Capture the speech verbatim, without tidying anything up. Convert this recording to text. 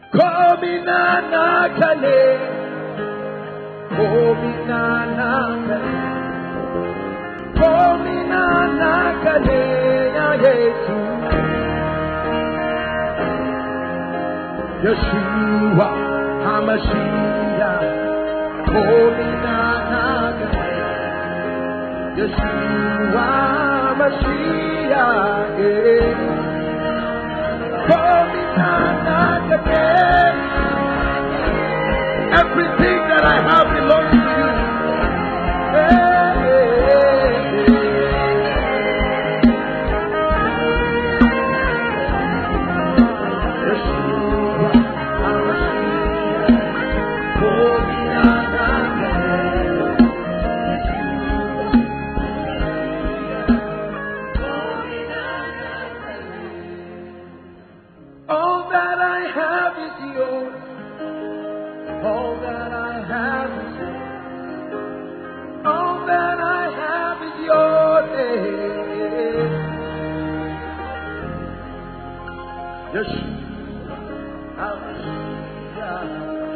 KOMINA NAKA, KOMINA NAKA, KOMINA NAKA, YESHUA HaMashiach, KOMINA NAKA, YESHUA HaMashiach, KOMINA NAKA. Everything that I have belongs to you. All that I have is yours. All that I have is yours. All that I have is yours. YESHUA HaMashiach.